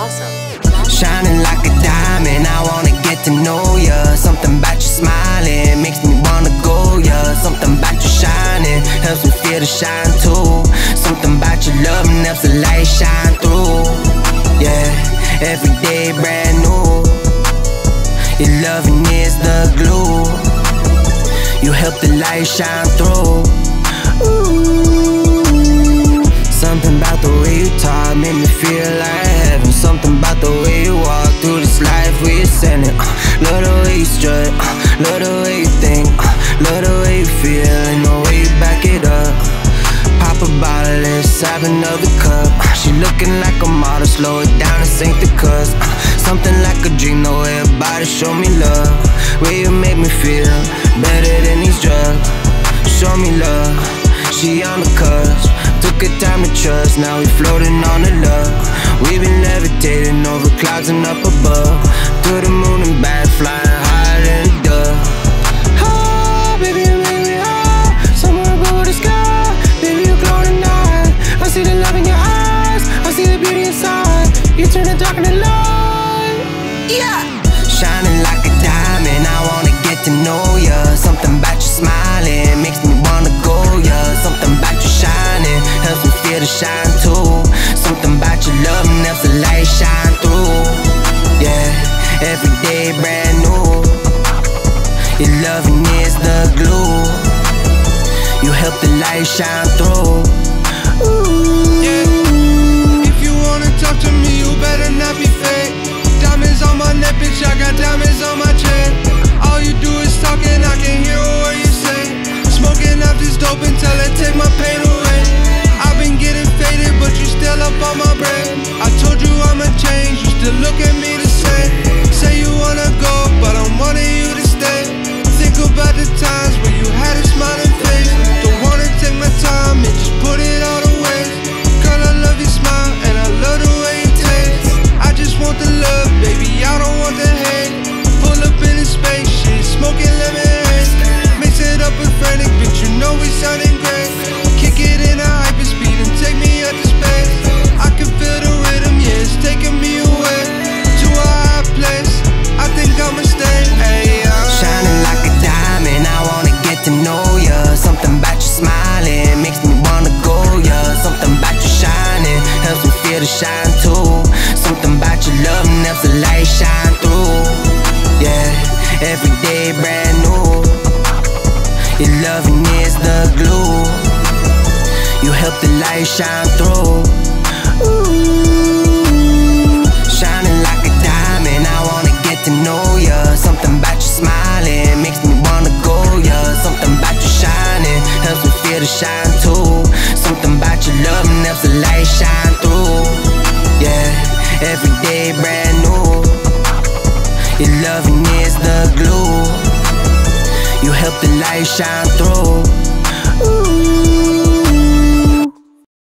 awesome. Shining like a diamond, I wanna get to know ya. Something about you smiling makes me wanna go, yeah. Something about you shining helps me feel the shine too. Something about your loving helps the light shine through. Yeah, every day brand new. Your loving is the glue. You help the light shine through. Ooh. Something about the way you talk made me feel like heaven. Something about the way you walk through this life we're sending. Love the way you strut, love the way you think, love the way you feel and the way you back it up. Pop a bottle, let's have another cup. She looking like a model, slow it down, this ain't the cuss. Something like a dream, the way her body show me love. Way you make me feel better than these drugs. Show me love, she on the cusp. Took her time to trust, now we floating on the love. We been levitating over clouds and up above. To the moon and back, flying higher than a dove. Oh, baby, you make me high, somewhere above the sky. Baby, you glow tonight. I see the love in your eyes, I see the beauty inside. You turn the dark into light. Yeah, shining like a diamond, I wanna get to know ya. Something about you smiling makes me wanna go, yeah. Something about you shining helps me feel the shine too. Something about your love and helps the light shine through. Yeah, every day brand new. Your loving is the glue. You help the light shine through. Ooh. Yeah. If you wanna talk to me, you better not be fake. Diamonds on my neck, bitch, I got diamonds on my chain. All you do is talking, I can hear what you say. Smoking up this dope until it take my pain away. I've been getting faded, but you still up on my brain. I told you I'ma change, you still look at me the same. Say you wanna go, but I'm wanting you to stay. Think about the times when you had a smiling face. Don't wanna take my time and just put it all away. Girl, I love your smile and I love the way you taste. I just want the love, baby, I don't want the hate. Pull up in a spaceship, smoking lemonade. Mix it up with Frantik, bitch, you know we sounding great. Kick it in a hyperspeed and take me up to space. I can feel the rhythm, yeah, it's taking me away to a high place. I think I'ma stay, hey, shining like a diamond, I wanna get to know ya. Something about you smiling makes me wanna go, yeah. Something about you shining helps me feel the shine too. Something about your love and helps the light shine through. Yeah, every day brand new. Your loving is the glue. You help the light shine through. Ooh. Shining like a diamond, I wanna get to know ya. Something about you smiling makes me wanna go, yeah. Something about you shining helps me feel the shine too. Something about your love and helps the light shine through. Yeah, every day brand new. Your loving is the glue. You help the light shine through.